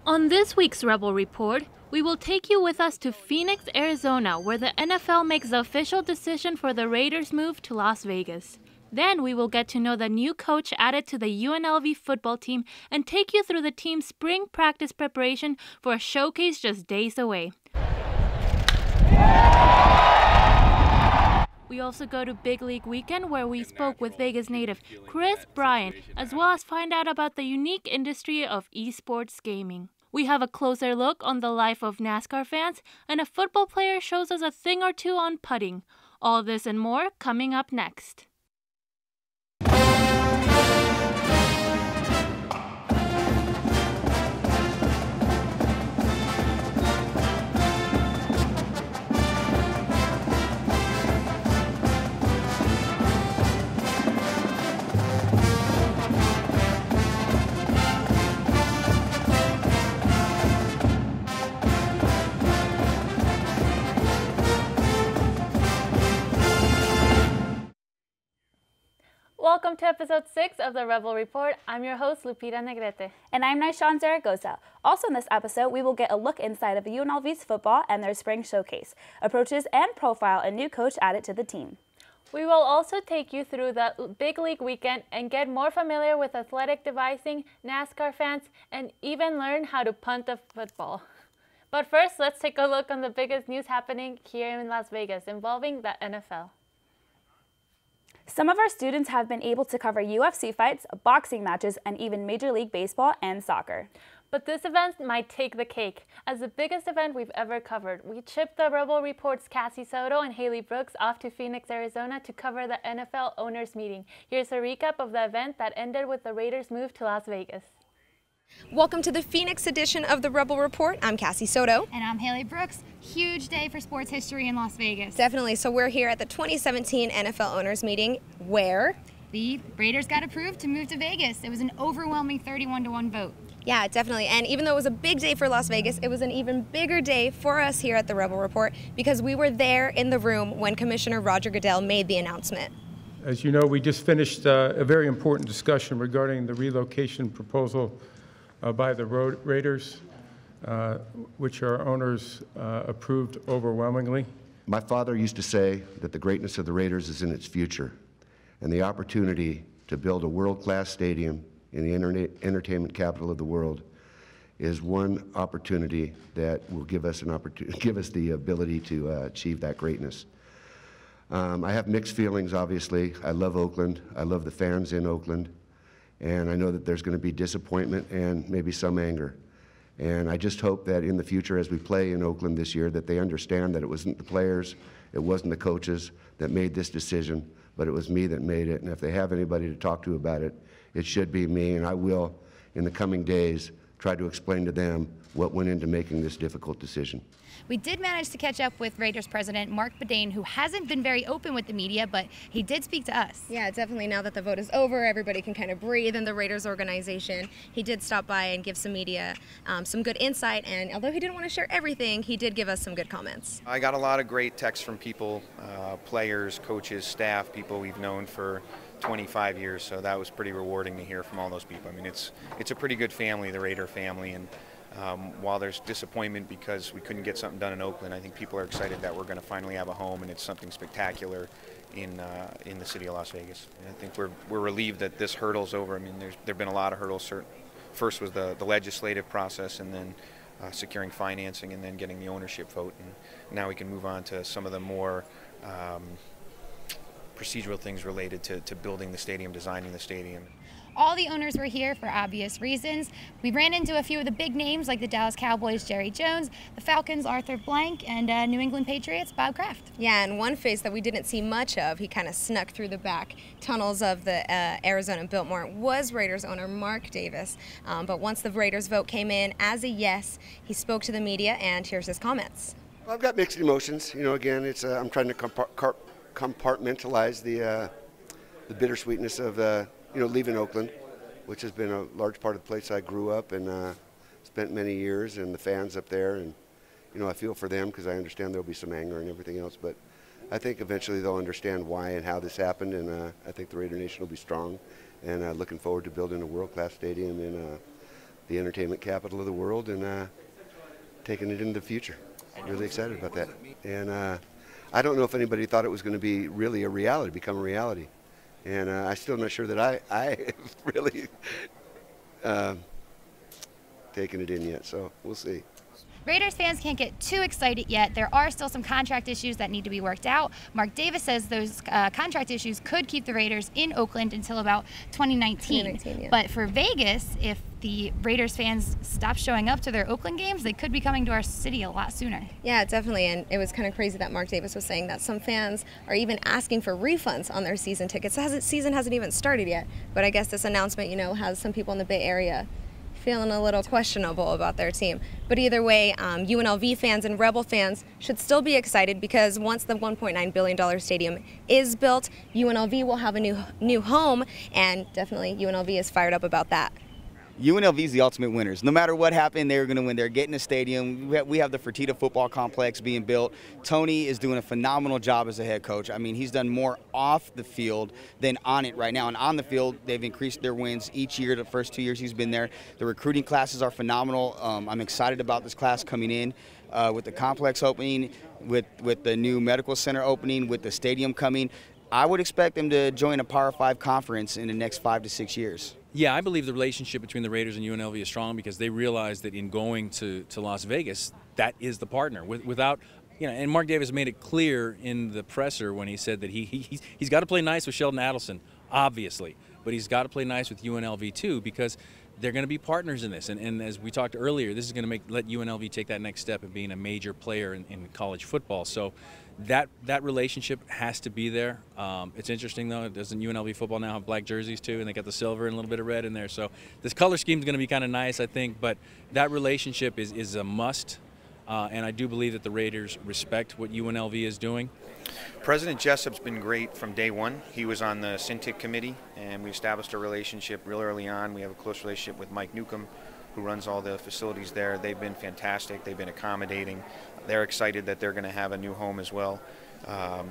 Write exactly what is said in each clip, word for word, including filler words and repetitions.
On this week's Rebel Report, we will take you with us to Phoenix, Arizona, where the N F L makes the official decision for the Raiders' move to Las Vegas. Then we will get to know the new coach added to the U N L V football team and take you through the team's spring practice preparation for a showcase just days away. We also go to Big League Weekend, where we spoke with Vegas native Kris Bryant, as well as find out about the unique industry of esports gaming. We have a closer look on the life of NASCAR fans, and a football player shows us a thing or two on putting. All this and more coming up next. Welcome to episode six of the Rebel Report. I'm your host, Lupita Negrete. And I'm Nyshawn Zaragoza. Also in this episode, we will get a look inside of U N L V's football and their spring showcase, approaches and profile a new coach added to the team. We will also take you through the Big League Weekend and get more familiar with athletic devising, NASCAR fans, and even learn how to punt a football. But first, let's take a look on the biggest news happening here in Las Vegas involving the N F L. Some of our students have been able to cover U F C fights, boxing matches, and even Major League Baseball and soccer. But this event might take the cake. As the biggest event we've ever covered, we chipped the Rebel Report's Cassie Soto and Haley Brooks off to Phoenix, Arizona to cover the N F L owners meeting. Here's a recap of the event that ended with the Raiders' move to Las Vegas. Welcome to the Phoenix edition of the Rebel Report. I'm Cassie Soto. And I'm Haley Brooks. Huge day for sports history in Las Vegas. Definitely. So we're here at the twenty seventeen N F L owners meeting where the Raiders got approved to move to Vegas. It was an overwhelming thirty-one to one vote. Yeah, definitely. And even though it was a big day for Las Vegas, it was an even bigger day for us here at the Rebel Report because we were there in the room when Commissioner Roger Goodell made the announcement. As you know, we just finished uh, a very important discussion regarding the relocation proposal Uh, by the Raiders, uh, which our owners uh, approved overwhelmingly. My father used to say that the greatness of the Raiders is in its future, and the opportunity to build a world-class stadium in the internet, entertainment capital of the world is one opportunity that will give us an opportunity, give us the ability to uh, achieve that greatness. Um, I have mixed feelings, obviously. I love Oakland. I love the fans in Oakland. And I know that there's going to be disappointment and maybe some anger. And I just hope that in the future, as we play in Oakland this year, that they understand that it wasn't the players, it wasn't the coaches that made this decision, but it was me that made it. And if they have anybody to talk to about it, it should be me. And I will, in the coming days, try to explain to them what went into making this difficult decision. We did manage to catch up with Raiders president Marc Badain, who hasn't been very open with the media, but he did speak to us. Yeah, definitely. Now that the vote is over, everybody can kind of breathe in the Raiders organization. He did stop by and give some media um, some good insight, and although he didn't want to share everything, he did give us some good comments. I got a lot of great texts from people, uh, players, coaches, staff, people we've known for twenty-five years, so that was pretty rewarding to hear from all those people. I mean, it's it's a pretty good family, the Raider family, and um, while there's disappointment because we couldn't get something done in Oakland, I think people are excited that we're going to finally have a home and it's something spectacular in uh, in the city of Las Vegas. And I think we're we're relieved that this hurdle's over. I mean, there's there've been a lot of hurdles. First was the the legislative process, and then uh, securing financing, and then getting the ownership vote, and now we can move on to some of the more um, procedural things related to, to building the stadium, designing the stadium. All the owners were here for obvious reasons. We ran into a few of the big names like the Dallas Cowboys' Jerry Jones, the Falcons' Arthur Blank, and uh, New England Patriots' Bob Kraft. Yeah, and one face that we didn't see much of, he kind of snuck through the back tunnels of the uh, Arizona Biltmore, was Raiders owner Mark Davis. Um, but once the Raiders vote came in as a yes, he spoke to the media, and here's his comments. Well, I've got mixed emotions. You know, again, it's uh, I'm trying to compart compartmentalize the uh, the bittersweetness of uh, you know leaving Oakland, which has been a large part of the place I grew up and uh, spent many years, and the fans up there, and you know I feel for them because I understand there'll be some anger and everything else, but I think eventually they'll understand why and how this happened, and uh, I think the Raider Nation will be strong, and uh, looking forward to building a world-class stadium in uh, the entertainment capital of the world and uh, taking it into the future. Really excited about that. And uh, I don't know if anybody thought it was going to be really a reality, become a reality. And uh, I'm still not sure that I, I have really uh, taken it in yet, so we'll see. Raiders fans can't get too excited yet. There are still some contract issues that need to be worked out. Marc Davis says those uh, contract issues could keep the Raiders in Oakland until about twenty nineteen. twenty nineteen, yeah. But for Vegas, if the Raiders fans stop showing up to their Oakland games, they could be coming to our city a lot sooner. Yeah, definitely. And it was kind of crazy that Marc Davis was saying that some fans are even asking for refunds on their season tickets. The season hasn't even started yet. But I guess this announcement, you know, has some people in the Bay Area feeling a little questionable about their team. But either way, um, U N L V fans and Rebel fans should still be excited because once the one point nine billion dollar stadium is built, U N L V will have a new new home, and definitely U N L V is fired up about that. U N L V is the ultimate winners. No matter what happened, they're going to win. They're getting a stadium. We have the Fertitta football complex being built. Tony is doing a phenomenal job as a head coach. I mean, he's done more off the field than on it right now. And on the field, they've increased their wins each year. The first two years he's been there. The recruiting classes are phenomenal. Um, I'm excited about this class coming in uh, with the complex opening, with, with the new medical center opening, with the stadium coming. I would expect them to join a Power Five conference in the next five to six years. Yeah, I believe the relationship between the Raiders and U N L V is strong because they realize that in going to, to Las Vegas, that is the partner. With, without, you know, and Marc Davis made it clear in the presser when he said that he, he he's, he's got to play nice with Sheldon Adelson, obviously, but he's got to play nice with U N L V too because they're going to be partners in this. And, and as we talked earlier, this is going to make let U N L V take that next step of being a major player in, in college football. So that that relationship has to be there. Um, it's interesting, though, doesn't U N L V football now have black jerseys, too, and they got the silver and a little bit of red in there. So this color scheme is going to be kind of nice, I think, but that relationship is, is a must, uh, and I do believe that the Raiders respect what U N L V is doing. President Jessup's been great from day one. He was on the Syntic committee, and we established a relationship real early on. We have a close relationship with Mike Newcomb, who runs all the facilities there. They've been fantastic. They've been accommodating. They're excited that they're going to have a new home as well. Um,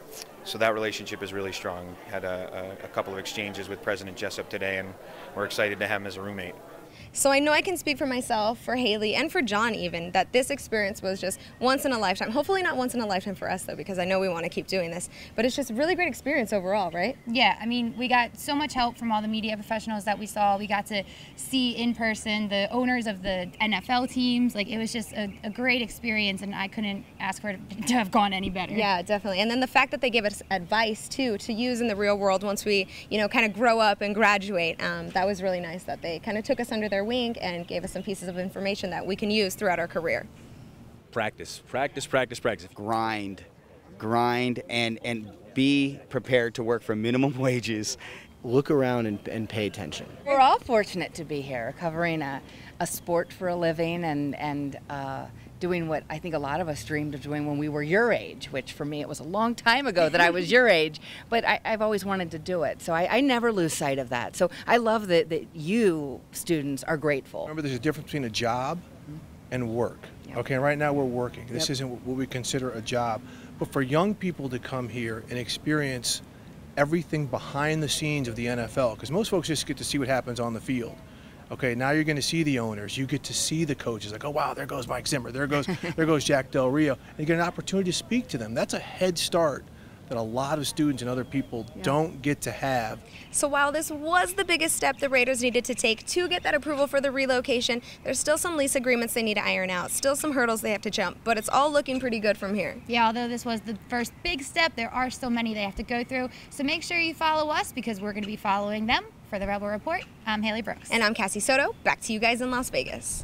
so that relationship is really strong. Had a, a, a couple of exchanges with President Jessup today, and we're excited to have him as a roommate. So I know I can speak for myself, for Haley, and for John even, that this experience was just once in a lifetime. Hopefully not once in a lifetime for us, though, because I know we want to keep doing this. But it's just a really great experience overall, right? Yeah, I mean, we got so much help from all the media professionals that we saw. We got to see in person the owners of the N F L teams. Like, it was just a, a great experience, and I couldn't ask for it to have gone any better. Yeah, definitely. And then the fact that they gave us advice, too, to use in the real world once we, you know, kind of grow up and graduate. Um, that was really nice that they kind of took us under their wing and gave us some pieces of information that we can use throughout our career. Practice, practice, practice, practice. Grind, grind, and, and be prepared to work for minimum wages. Look around and, and pay attention. We're all fortunate to be here, covering a, a sport for a living and, and uh, doing what I think a lot of us dreamed of doing when we were your age, which for me it was a long time ago that I was your age, but I, I've always wanted to do it. So I, I never lose sight of that. So I love that, that you students are grateful. Remember, there's a difference between a job and work. Yep. Okay, right now we're working. This yep. isn't what we consider a job. But for young people to come here and experience everything behind the scenes of the N F L, because most folks just get to see what happens on the field. Okay, now you're going to see the owners. You get to see the coaches. Like, oh wow, there goes Mike Zimmer. There goes, there goes Jack Del Rio. And you get an opportunity to speak to them. That's a head start that a lot of students and other people yeah. don't get to have. So while this was the biggest step the Raiders needed to take to get that approval for the relocation, there's still some lease agreements they need to iron out, still some hurdles they have to jump, but it's all looking pretty good from here. Yeah, although this was the first big step, there are still many they have to go through. So make sure you follow us because we're going to be following them. For the Rebel Report, I'm Haley Brooks. And I'm Cassie Soto. Back to you guys in Las Vegas.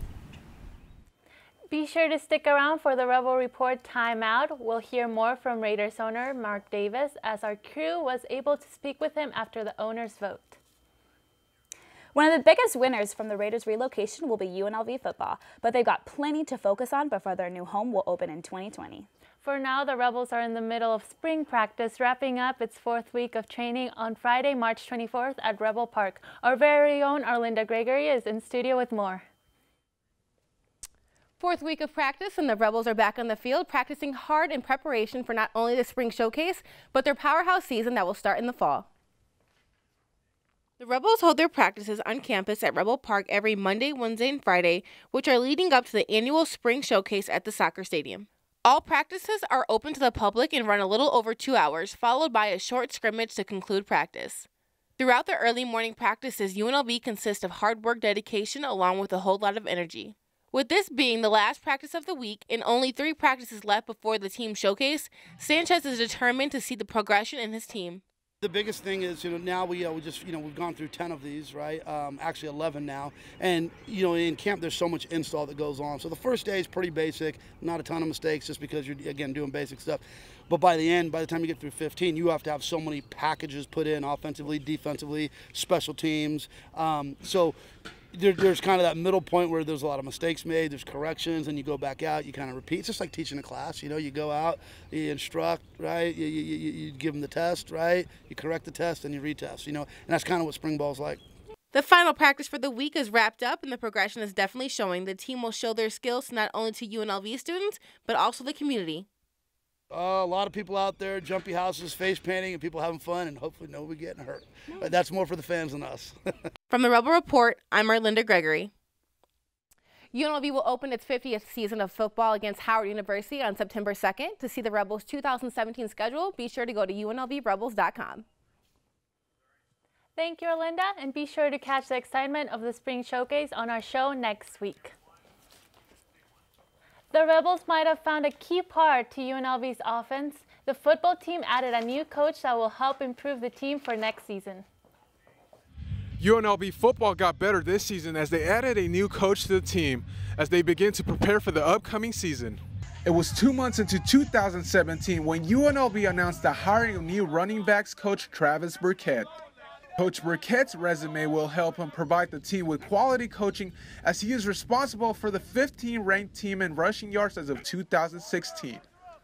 Be sure to stick around for the Rebel Report timeout. We'll hear more from Raiders owner Marc Davis as our crew was able to speak with him after the owner's vote. One of the biggest winners from the Raiders relocation will be U N L V football, but they've got plenty to focus on before their new home will open in twenty twenty. For now, the Rebels are in the middle of spring practice, wrapping up its fourth week of training on Friday, March twenty-fourth at Rebel Park. Our very own Arlinda Gregory is in studio with more. Fourth week of practice and the Rebels are back on the field practicing hard in preparation for not only the spring showcase, but their powerhouse season that will start in the fall. The Rebels hold their practices on campus at Rebel Park every Monday, Wednesday, and Friday, which are leading up to the annual spring showcase at the soccer stadium. All practices are open to the public and run a little over two hours, followed by a short scrimmage to conclude practice. Throughout the early morning practices, U N L V consists of hard work, dedication, along with a whole lot of energy. With this being the last practice of the week and only three practices left before the team showcase, Sanchez is determined to see the progression in his team. The biggest thing is, you know, now we, uh, we just, you know, we've gone through ten of these, right? Um, actually eleven now. And, you know, in camp, there's so much install that goes on. So the first day is pretty basic, not a ton of mistakes just because you're, again, doing basic stuff. But by the end, by the time you get through fifteen, you have to have so many packages put in offensively, defensively, special teams. Um, so there, there's kind of that middle point where there's a lot of mistakes made, there's corrections, and you go back out, you kind of repeat. It's just like teaching a class, you know, you go out, you instruct, right, you, you, you, you give them the test, right, you correct the test, and you retest, you know, and that's kind of what spring ball's like. The final practice for the week is wrapped up, and the progression is definitely showing. The team will show their skills not only to U N L V students, but also the community. Uh, a lot of people out there, jumpy houses, face painting, and people having fun, and hopefully nobody getting hurt. But that's more for the fans than us. From the Rebel Report, I'm Erlinda Gregory. U N L V will open its fiftieth season of football against Howard University on September second. To see the Rebels' two thousand seventeen schedule, be sure to go to U N L V rebels dot com. Thank you, Erlinda, and be sure to catch the excitement of the spring showcase on our show next week. The Rebels might have found a key part to U N L V's offense. The football team added a new coach that will help improve the team for next season. U N L V football got better this season as they added a new coach to the team as they begin to prepare for the upcoming season. It was two months into two thousand seventeen when U N L V announced the hiring of new running backs coach Travis Burkett. Coach Burkett's resume will help him provide the team with quality coaching as he is responsible for the fifteenth ranked team in rushing yards as of two thousand sixteen.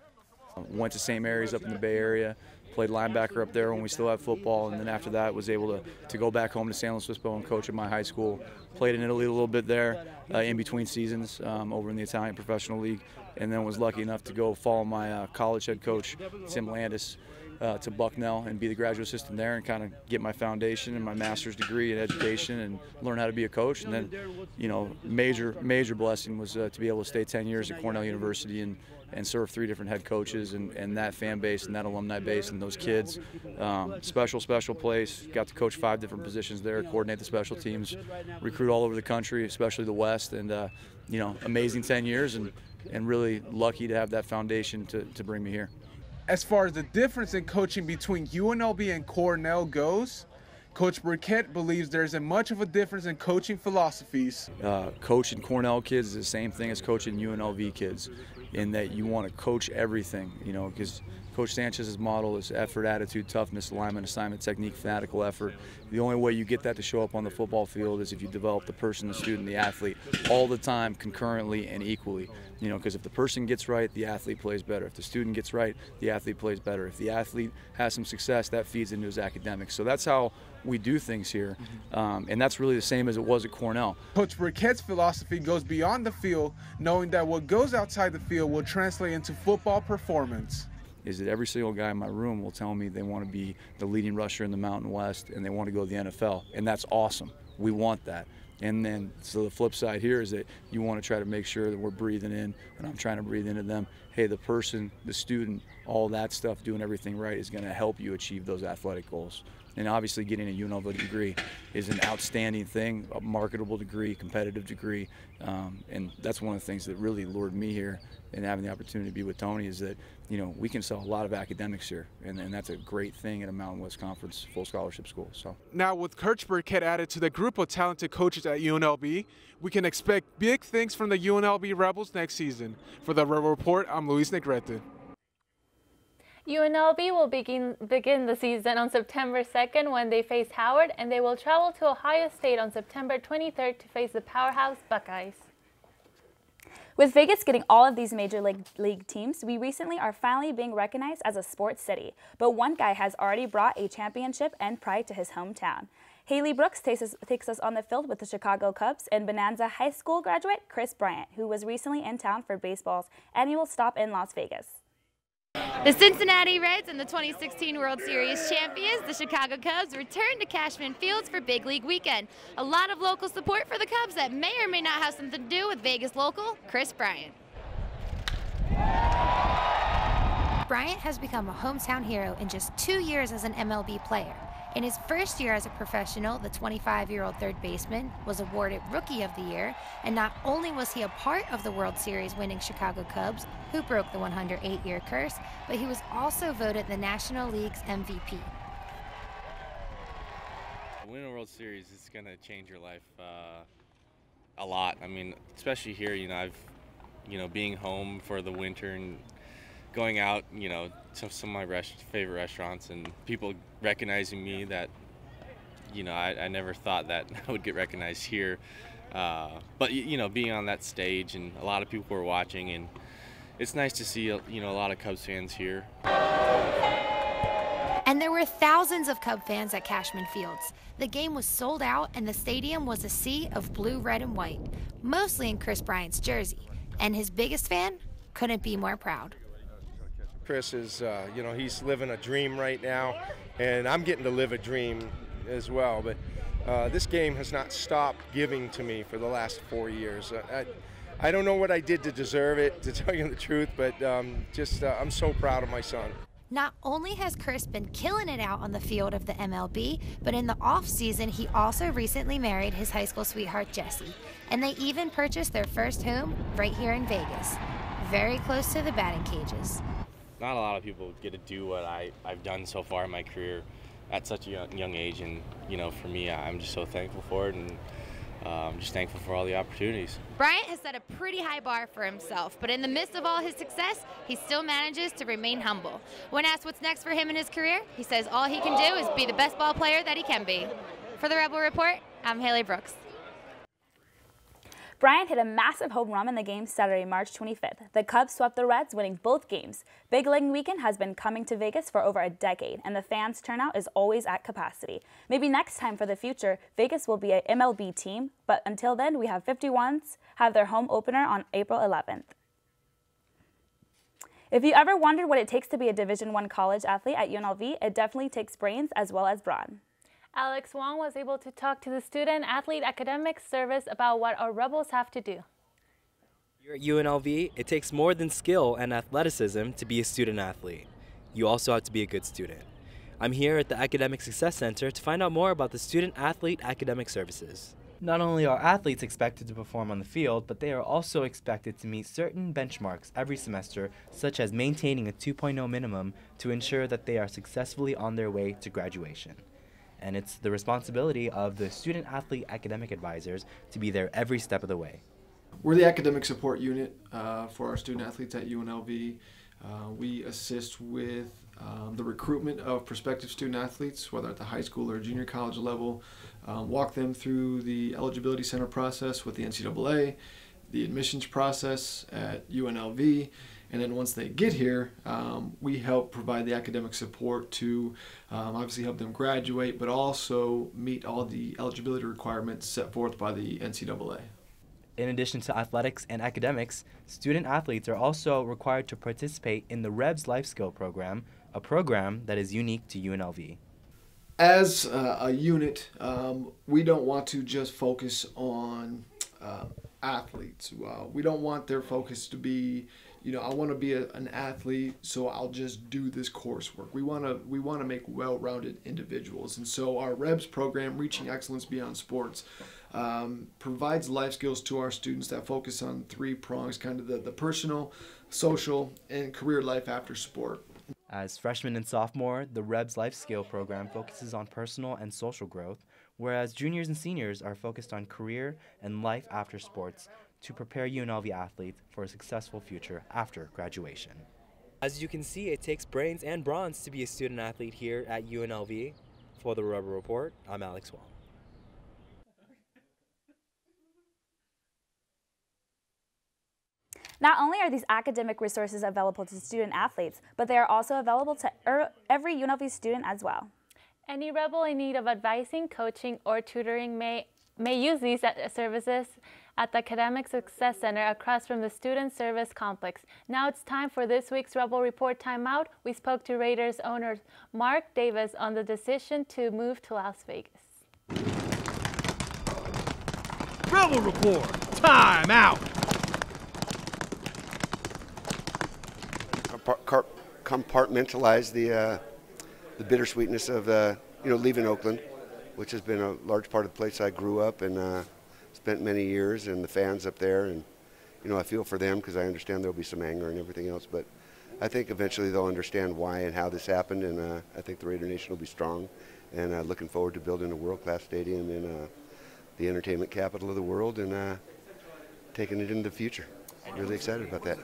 Went to Saint Mary's up in the Bay Area, played linebacker up there when we still had football, and then after that was able to, to go back home to San Luis Obispo and coach at my high school. Played in Italy a little bit there uh, in between seasons um, over in the Italian Professional League, and then was lucky enough to go follow my uh, college head coach, Tim Landis, Uh, to Bucknell and be the graduate assistant there and kind of get my foundation and my master's degree in education and learn how to be a coach. And then, you know, major major blessing was uh, to be able to stay ten years at Cornell University and, and serve three different head coaches and, and that fan base and that alumni base and those kids. Um, special, special place. Got to coach five different positions there, coordinate the special teams, recruit all over the country, especially the West. And, uh, you know, amazing ten years and, and really lucky to have that foundation to, to bring me here. As far as the difference in coaching between U N L V and Cornell goes, Coach Burkett believes there isn't much of a difference in coaching philosophies. Uh, coaching Cornell kids is the same thing as coaching U N L V kids, in that you want to coach everything, you know, because Coach Sanchez's model is effort, attitude, toughness, alignment, assignment, technique, fanatical effort. The only way you get that to show up on the football field is if you develop the person, the student, the athlete all the time, concurrently and equally. You know, because if the person gets right, the athlete plays better. If the student gets right, the athlete plays better. If the athlete has some success, that feeds into his academics. So that's how we do things here, um, and that's really the same as it was at Cornell. Coach Burkett's philosophy goes beyond the field, knowing that what goes outside the field will translate into football performance. Is that every single guy in my room will tell me they want to be the leading rusher in the Mountain West and they want to go to the N F L, and that's awesome. We want that. And then, so the flip side here is that you want to try to make sure that we're breathing in, and I'm trying to breathe into them. Hey, the person, the student, all that stuff, doing everything right is going to help you achieve those athletic goals. And obviously getting a U N L V degree is an outstanding thing, a marketable degree, competitive degree. Um, and that's one of the things that really lured me here and having the opportunity to be with Tony is that, you know, we can sell a lot of academics here. And, and that's a great thing at a Mountain West Conference full scholarship school. So now with Coach Burkett added to the group of talented coaches at U N L V, we can expect big things from the U N L V Rebels next season. For the Rebel Report, I'm Luis Negrete. U N L V will begin, begin the season on September second when they face Howard, and they will travel to Ohio State on September twenty-third to face the powerhouse Buckeyes. With Vegas getting all of these major league, league teams, we recently are finally being recognized as a sports city. But one guy has already brought a championship and pride to his hometown. Haley Brooks takes us, takes us on the field with the Chicago Cubs and Bonanza High School graduate Kris Bryant, who was recently in town for baseball's annual stop in Las Vegas. The Cincinnati Reds and the twenty sixteen World Series champions, the Chicago Cubs, return to Cashman Fields for Big League Weekend. A lot of local support for the Cubs that may or may not have something to do with Vegas local Kris Bryant. Bryant has become a hometown hero in just two years as an M L B player. In his first year as a professional, the twenty-five-year-old third baseman was awarded Rookie of the Year, and not only was he a part of the World Series winning Chicago Cubs, who broke the one hundred eight year curse, but he was also voted the National League's M V P. Winning a World Series is going to change your life uh, a lot. I mean, especially here, you know, I've, you know, being home for the winter and going out, you know, to some of my rest favorite restaurants and people recognizing me that, you know, I, I never thought that I would get recognized here. Uh, but, you know, being on that stage and a lot of people were watching, and it's nice to see, you know, a lot of Cubs fans here. And there were thousands of Cub fans at Cashman Fields. The game was sold out and the stadium was a sea of blue, red, and white, mostly in Kris Bryant's jersey. And his biggest fan couldn't be more proud. Kris is, uh, you know, he's living a dream right now, and I'm getting to live a dream as well. But uh, this game has not stopped giving to me for the last four years. I, I, I don't know what I did to deserve it, to tell you the truth, but um, just uh, I'm so proud of my son. Not only has Kris been killing it out on the field of the M L B, but in the off-season, he also recently married his high school sweetheart, Jessie. And they even purchased their first home right here in Vegas, very close to the batting cages. Not a lot of people get to do what I, I've done so far in my career at such a young, young age, and you know, for me, I'm just so thankful for it, and uh, I'm just thankful for all the opportunities. Bryant has set a pretty high bar for himself, but in the midst of all his success, he still manages to remain humble. When asked what's next for him in his career, he says all he can do is be the best ball player that he can be. For the Rebel Report, I'm Haley Brooks. Bryant hit a massive home run in the game Saturday, March twenty-fifth. The Cubs swept the Reds, winning both games. Big League Weekend has been coming to Vegas for over a decade, and the fans' turnout is always at capacity. Maybe next time for the future, Vegas will be an M L B team, but until then, we have fifty-ones have their home opener on April eleventh. If you ever wondered what it takes to be a Division one college athlete at U N L V, it definitely takes brains as well as brawn. Alex Wong was able to talk to the Student Athlete Academic Service about what our Rebels have to do. Here at U N L V, it takes more than skill and athleticism to be a student athlete. You also have to be a good student. I'm here at the Academic Success Center to find out more about the Student Athlete Academic Services. Not only are athletes expected to perform on the field, but they are also expected to meet certain benchmarks every semester, such as maintaining a two point oh minimum to ensure that they are successfully on their way to graduation. And it's the responsibility of the Student Athlete Academic Advisors to be there every step of the way. We're the academic support unit uh, for our student athletes at U N L V. Uh, we assist with um, the recruitment of prospective student athletes, whether at the high school or junior college level, um, walk them through the eligibility center process with the N C double A, the admissions process at U N L V, and then once they get here, um, we help provide the academic support to um, obviously help them graduate, but also meet all the eligibility requirements set forth by the N C double A. In addition to athletics and academics, student athletes are also required to participate in the Rebs Life Skill Program, a program that is unique to U N L V. As uh, a unit, um, we don't want to just focus on uh, athletes. Uh, we don't want their focus to be, you know, I want to be a, an athlete, so I'll just do this coursework. We want to we want to make well-rounded individuals, and so our Rebs program, Reaching Excellence Beyond Sports, um, provides life skills to our students that focus on three prongs, kind of the, the personal, social, and career life after sport. As freshmen and sophomore, the Rebs Life Skill Program focuses on personal and social growth, whereas juniors and seniors are focused on career and life after sports to prepare U N L V athletes for a successful future after graduation. As you can see, it takes brains and bronze to be a student athlete here at U N L V. For the Rebel Report, I'm Alex Wong. Not only are these academic resources available to student athletes, but they are also available to er every U N L V student as well. Any Rebel in need of advising, coaching, or tutoring may, may use these services at the Academic Success Center across from the Student Service Complex. Now it's time for this week's Rebel Report Timeout. We spoke to Raiders owner Marc Davis on the decision to move to Las Vegas. Rebel Report Timeout. Compartmentalize the uh, the bittersweetness of uh, you know leaving Oakland, which has been a large part of the place I grew up and uh, spent many years, and the fans up there, and you know I feel for them because I understand there'll be some anger and everything else, but I think eventually they'll understand why and how this happened, and uh, I think the Raider Nation will be strong, and uh, looking forward to building a world-class stadium in uh, the entertainment capital of the world and uh, taking it into the future. Really excited about that.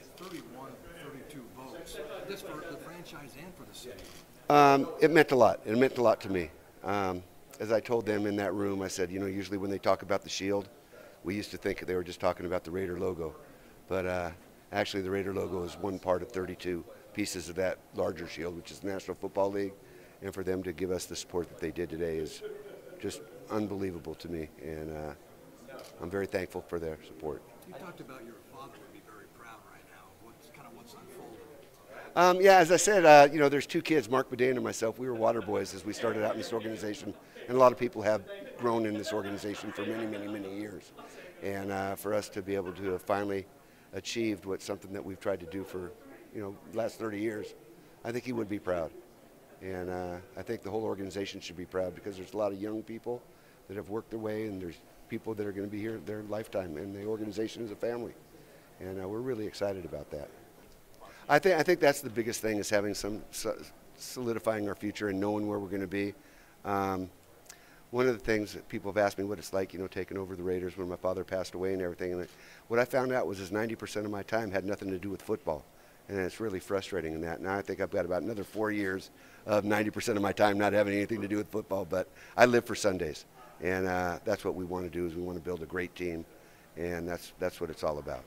This for the franchise and for the city. Um, it meant a lot. It meant a lot to me. Um, as I told them in that room, I said, you know, usually when they talk about the shield, we used to think they were just talking about the Raider logo. But uh, actually the Raider logo is one part of thirty-two pieces of that larger shield, which is the National Football League. And for them to give us the support that they did today is just unbelievable to me. And uh, I'm very thankful for their support. You talked about your father would be very proud right now. What's kind of what's unfolding? Um, yeah, as I said, uh, you know, there's two kids, Marc Badain and myself. We were water boys as we started out in this organization, and a lot of people have grown in this organization for many, many, many years. And uh, for us to be able to have finally achieved what something that we've tried to do for, you know, the last thirty years, I think he would be proud. And uh, I think the whole organization should be proud because there's a lot of young people that have worked their way, and there's people that are going to be here their lifetime, and the organization is a family. And uh, we're really excited about that. I think I think that's the biggest thing is having some solidifying our future and knowing where we're going to be. Um, one of the things that people have asked me what it's like, you know, taking over the Raiders when my father passed away and everything. And what I found out was is ninety percent of my time had nothing to do with football, and it's really frustrating in that. Now I think I've got about another four years of ninety percent of my time not having anything to do with football. But I live for Sundays, and uh, that's what we want to do is we want to build a great team, and that's that's what it's all about.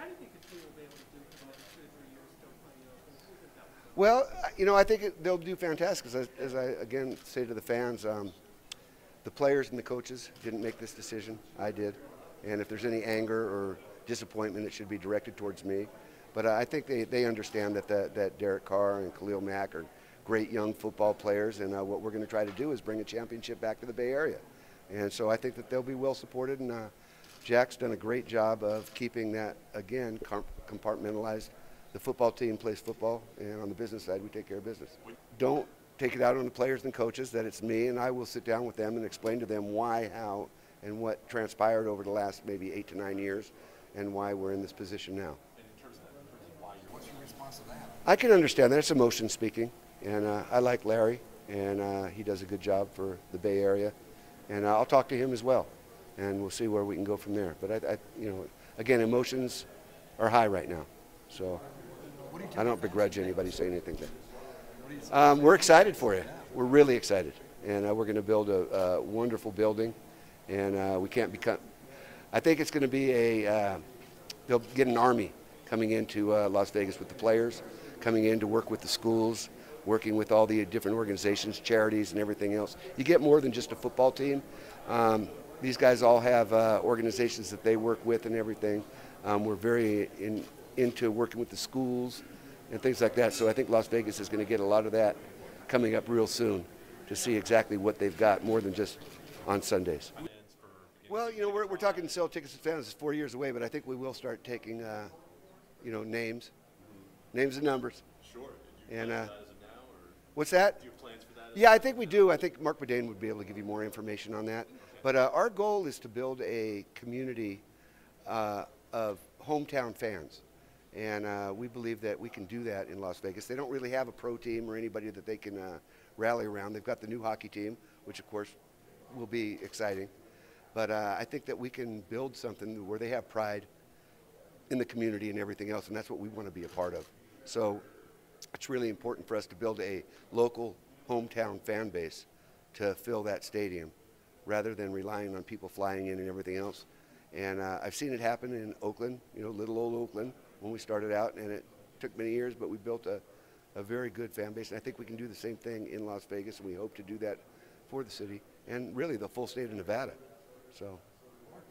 Well, you know, I think it, they'll do fantastic. As I, as I, again, say to the fans, um, the players and the coaches didn't make this decision. I did. And if there's any anger or disappointment, it should be directed towards me. But uh, I think they, they understand that, the, that Derek Carr and Khalil Mack are great young football players, and uh, what we're going to try to do is bring a championship back to the Bay Area. And so I think that they'll be well supported, and uh, Jack's done a great job of keeping that, again, compartmentalized. The football team plays football, and on the business side, we take care of business. Don't take it out on the players and coaches that it's me, and I will sit down with them and explain to them why, how, and what transpired over the last maybe eight to nine years, and why we're in this position now. And in terms of that, in terms of why, what's your response to that? I can understand that. It's emotion speaking, and uh, I like Larry, and uh, he does a good job for the Bay Area, and uh, I'll talk to him as well, and we'll see where we can go from there. But I, I you know, again, emotions are high right now, so. I don't begrudge anybody saying anything there. Um, we're excited for you. We're really excited. And uh, we're going to build a, a wonderful building. And uh, we can't become, I think it's going to be a, uh, they'll get an army coming into uh, Las Vegas with the players, coming in to work with the schools, working with all the different organizations, charities, and everything else. You get more than just a football team. Um, these guys all have uh, organizations that they work with and everything. Um, we're very in, into working with the schools and things like that. So I think Las Vegas is going to get a lot of that coming up real soon to see exactly what they've got more than just on Sundays. Well, you know, we're, we're talking sell tickets to fans. It's four years away, but I think we will start taking, uh, you know, names, names and numbers. Sure. And uh, that as of now, or what's that? do you have plans for that? Yeah, I think we do. I think Marc Badain would be able to give you more information on that. But uh, our goal is to build a community uh, of hometown fans. And uh, we believe that we can do that in Las Vegas. They don't really have a pro team or anybody that they can uh, rally around. They've got the new hockey team, which of course will be exciting. But uh, I think that we can build something where they have pride in the community and everything else, and that's what we want to be a part of. So it's really important for us to build a local hometown fan base to fill that stadium rather than relying on people flying in and everything else. And uh, I've seen it happen in Oakland, you know, little old Oakland, when we started out, and it took many years, but we built a, a very good fan base. And I think we can do the same thing in Las Vegas, and we hope to do that for the city and really the full state of Nevada. So.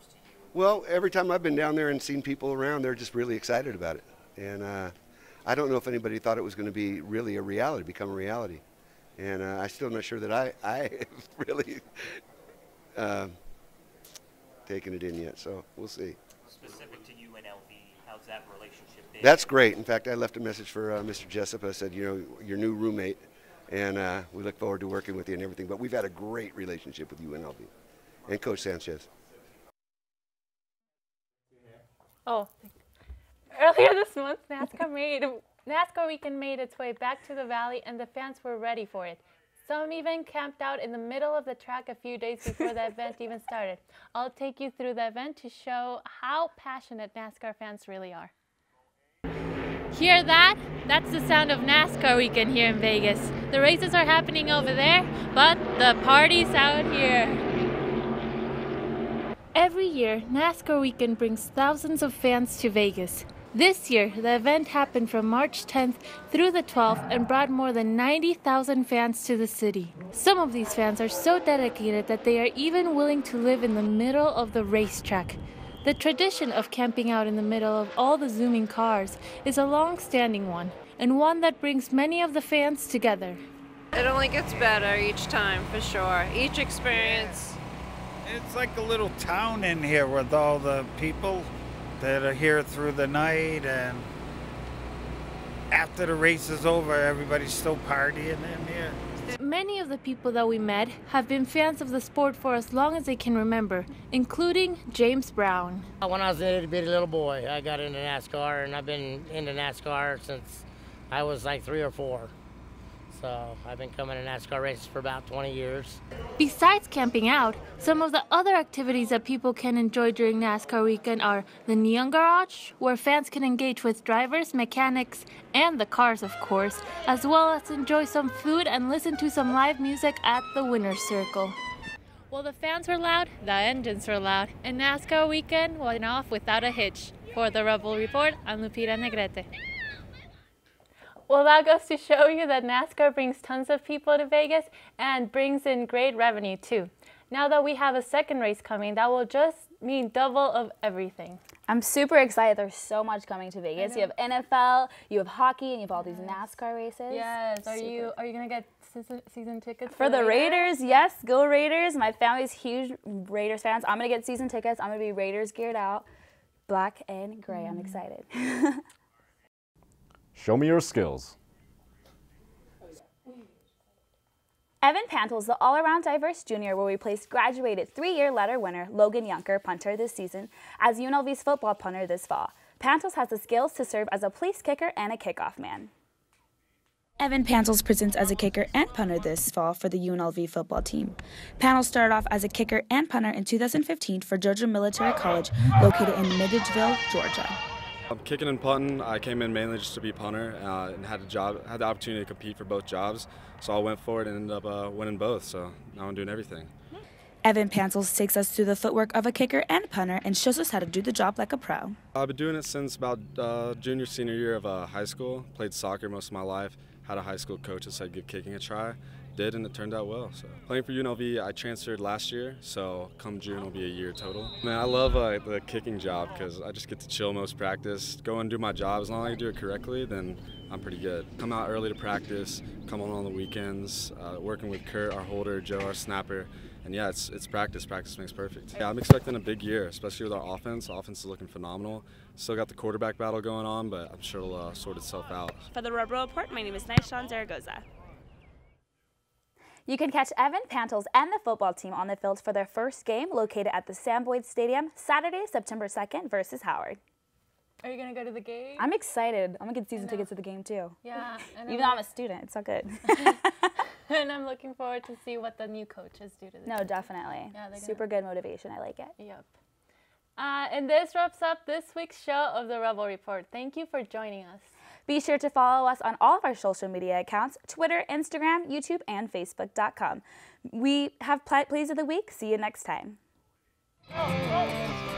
Well, every time I've been down there and seen people around, they're just really excited about it. And uh, I don't know if anybody thought it was going to be really a reality, become a reality. And uh, I'm still not sure that I, I have really uh, taken it in yet, so we'll see. Specific to U N L V, how's that relationship been? That's great. In fact, I left a message for uh, Mister Jessup. I said, you know, your new roommate, and uh, we look forward to working with you and everything. But we've had a great relationship with U N L V and Coach Sanchez. Oh, earlier this month, NASCAR made NASCAR weekend made its way back to the Valley, and the fans were ready for it. Some even camped out in the middle of the track a few days before the event even started. I'll take you through the event to show how passionate NASCAR fans really are. Hear that? That's the sound of NASCAR weekend here in Vegas. The races are happening over there, but the party's out here. Every year, NASCAR weekend brings thousands of fans to Vegas. This year, the event happened from March tenth through the twelfth and brought more than ninety thousand fans to the city. Some of these fans are so dedicated that they are even willing to live in the middle of the racetrack. The tradition of camping out in the middle of all the zooming cars is a long-standing one, and one that brings many of the fans together. It only gets better each time, for sure. Each experience. It's like a little town in here with all the people that are here through the night, and after the race is over, everybody's still partying in here. Many of the people that we met have been fans of the sport for as long as they can remember, including James Brown. When I was a bitty little boy, I got into NASCAR, and I've been into NASCAR since I was like three or four. So I've been coming to NASCAR races for about twenty years. Besides camping out, some of the other activities that people can enjoy during NASCAR weekend are the Neon Garage, where fans can engage with drivers, mechanics, and the cars, of course, as well as enjoy some food and listen to some live music at the Winner's Circle. While the fans were loud, the engines were loud, and NASCAR weekend went off without a hitch. For the Rebel Report, I'm Lupita Negrete. Well, that goes to show you that NASCAR brings tons of people to Vegas and brings in great revenue too. Now that we have a second race coming, that will just mean double of everything. I'm super excited. There's so much coming to Vegas. You have N F L, you have hockey, and you have all these NASCAR races. Yes. Are Super. you are you gonna get season, season tickets for, for the Raiders? Raiders? Yes, go Raiders. My family's huge Raiders fans. I'm gonna get season tickets. I'm gonna be Raiders geared out, black and gray. Mm. I'm excited. Show me your skills. Evan Pantels, the all-around diverse junior, will replace graduated three-year letter winner Logan Yunker, punter this season, as U N L V's football punter this fall. Pantels has the skills to serve as a place kicker and a kickoff man. Evan Pantels presents as a kicker and punter this fall for the U N L V football team. Pantels started off as a kicker and punter in two thousand fifteen for Georgia Military College, located in Middlesville, Georgia. I'm kicking and punting. I came in mainly just to be punter uh, and had a job, had the opportunity to compete for both jobs. So I went for it and ended up uh, winning both. So now I'm doing everything. Evan Pantels takes us through the footwork of a kicker and punter and shows us how to do the job like a pro. I've been doing it since about uh, junior, senior year of uh, high school. Played soccer most of my life. Had a high school coach that said give kicking a try. Did, and it turned out well. So playing for U N L V, I transferred last year, so come June will be a year total. Man, I love uh, the kicking job because I just get to chill most practice, go and do my job. As long as I do it correctly, then I'm pretty good. Come out early to practice, come on on the weekends, uh, working with Kurt, our holder, Joe, our snapper, and yeah, it's it's practice. Practice makes perfect. Yeah, I'm expecting a big year, especially with our offense. The offense is looking phenomenal. Still got the quarterback battle going on, but I'm sure it'll uh, sort itself out. For the Rebel Report, my name is Naishan Zaragoza. You can catch Evan Pantels and the football team on the field for their first game located at the Sam Boyd Stadium Saturday, September second versus Howard. Are you going to go to the game? I'm excited. I'm going to get season tickets to the game too. Yeah. And Even though I'm a student, it's all good. And I'm looking forward to see what the new coaches do to this. No, definitely. Yeah, super good motivation. I like it. Yep. Uh, and this wraps up this week's show of the Rebel Report. Thank you for joining us. Be sure to follow us on all of our social media accounts, Twitter, Instagram, YouTube, and Facebook dot com. We have plays of the week. See you next time.